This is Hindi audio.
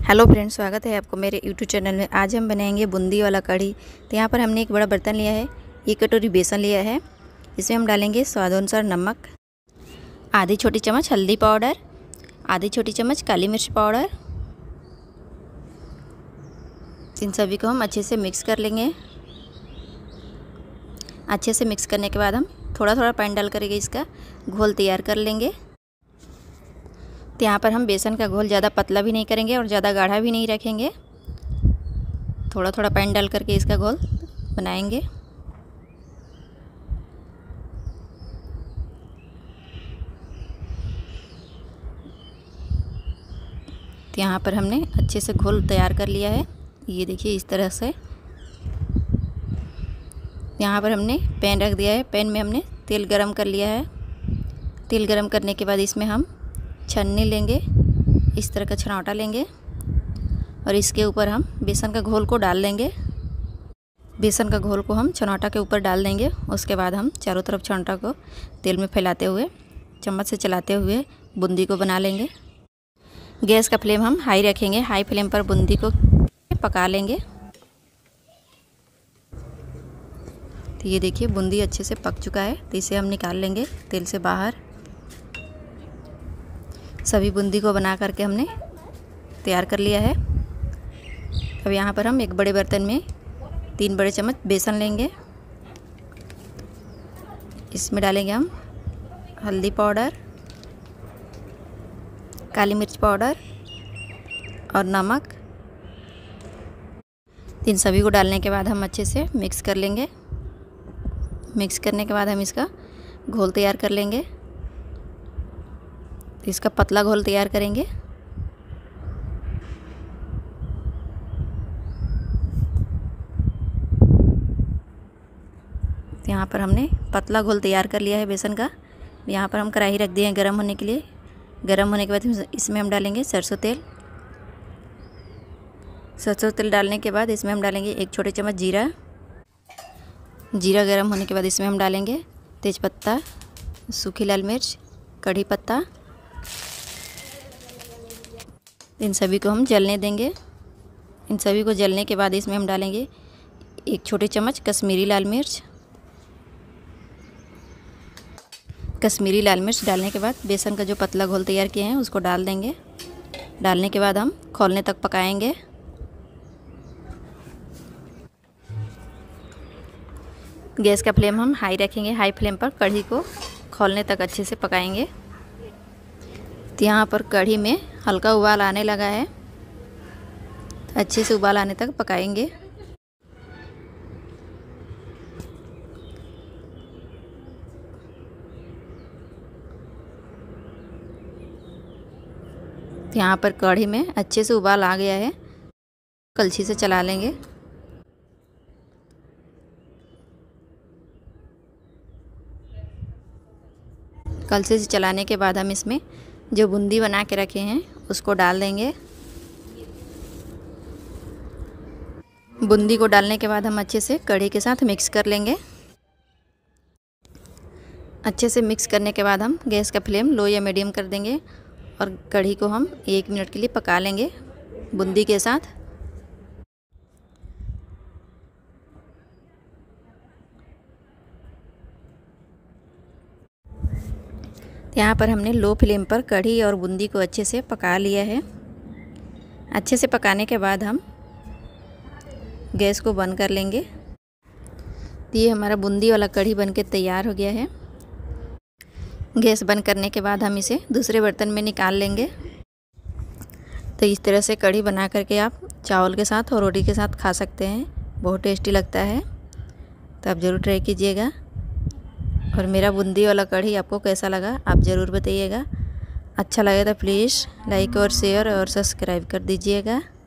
हेलो फ्रेंड्स, स्वागत है आपको मेरे यूट्यूब चैनल में। आज हम बनाएंगे बूंदी वाला कढ़ी। तो यहाँ पर हमने एक बड़ा बर्तन लिया है, 1 कटोरी बेसन लिया है। इसमें हम डालेंगे स्वादानुसार नमक, आधी छोटी चम्मच हल्दी पाउडर, आधी छोटी चम्मच काली मिर्च पाउडर। इन सभी को हम अच्छे से मिक्स कर लेंगे। अच्छे से मिक्स करने के बाद हम थोड़ा थोड़ा पानी डाल करके इसका घोल तैयार कर लेंगे। तो यहाँ पर हम बेसन का घोल ज़्यादा पतला भी नहीं करेंगे और ज़्यादा गाढ़ा भी नहीं रखेंगे। थोड़ा थोड़ा पानी डाल करके इसका घोल बनाएंगे। तो यहाँ पर हमने अच्छे से घोल तैयार कर लिया है। ये देखिए इस तरह से। यहाँ पर हमने पैन रख दिया है। पैन में हमने तेल गरम कर लिया है। तेल गरम करने के बाद इसमें हम छन्नी लेंगे, इस तरह का छनौटा लेंगे और इसके ऊपर हम बेसन का घोल को डाल देंगे। बेसन का घोल को हम छनौटा के ऊपर डाल देंगे। उसके बाद हम चारों तरफ छनौटा को तेल में फैलाते हुए चम्मच से चलाते हुए बूंदी को बना लेंगे। गैस का फ्लेम हम हाई रखेंगे। हाई फ्लेम पर बूंदी को पका लेंगे। तो ये देखिए बूंदी अच्छे से पक चुका है। तो इसे हम निकाल लेंगे तेल से बाहर। सभी बूंदी को बना करके हमने तैयार कर लिया है। अब यहाँ पर हम एक बड़े बर्तन में 3 बड़े चम्मच बेसन लेंगे। इसमें डालेंगे हम हल्दी पाउडर, काली मिर्च पाउडर और नमक। इन सभी को डालने के बाद हम अच्छे से मिक्स कर लेंगे। मिक्स करने के बाद हम इसका घोल तैयार कर लेंगे। इसका पतला घोल तैयार करेंगे। यहाँ पर हमने पतला घोल तैयार कर लिया है बेसन का। यहाँ पर हम कढ़ाई रख दिए हैं गरम होने के लिए। गरम होने के बाद इसमें हम डालेंगे सरसों तेल। सरसों तेल डालने के बाद इसमें हम डालेंगे 1 छोटे चम्मच जीरा। जीरा गरम होने के बाद इसमें हम डालेंगे तेज़पत्ता, सूखी लाल मिर्च, कड़ी पत्ता। इन सभी को हम जलने देंगे। इन सभी को जलने के बाद इसमें हम डालेंगे 1 छोटे चम्मच कश्मीरी लाल मिर्च। कश्मीरी लाल मिर्च डालने के बाद बेसन का जो पतला घोल तैयार किए हैं उसको डाल देंगे। डालने के बाद हम खौलने तक पकाएंगे। गैस का फ्लेम हम हाई रखेंगे। हाई फ्लेम पर कढ़ी को खौलने तक अच्छे से पकाएंगे। तो यहाँ पर कढ़ी में हल्का उबाल आने लगा है। अच्छे से उबाल आने तक पकाएंगे। तो यहाँ पर कढ़ी में अच्छे से उबाल आ गया है। कलछी से चला लेंगे। कलछी से चलाने के बाद हम इसमें जो बूंदी बना के रखे हैं उसको डाल देंगे। बूंदी को डालने के बाद हम अच्छे से कढ़ी के साथ मिक्स कर लेंगे। अच्छे से मिक्स करने के बाद हम गैस का फ्लेम लो या मीडियम कर देंगे और कढ़ी को हम 1 मिनट के लिए पका लेंगे बूंदी के साथ। यहाँ पर हमने लो फ्लेम पर कढ़ी और बूंदी को अच्छे से पका लिया है। अच्छे से पकाने के बाद हम गैस को बंद कर लेंगे। तो ये हमारा बूंदी वाला कढ़ी बनके तैयार हो गया है। गैस बंद करने के बाद हम इसे दूसरे बर्तन में निकाल लेंगे। तो इस तरह से कढ़ी बना करके आप चावल के साथ और रोटी के साथ खा सकते हैं। बहुत टेस्टी लगता है। तो आप ज़रूर ट्राई कीजिएगा। और मेरा बूंदी वाला कढ़ी आपको कैसा लगा आप ज़रूर बताइएगा। अच्छा लगे तो प्लीज़ लाइक और शेयर और सब्सक्राइब कर दीजिएगा।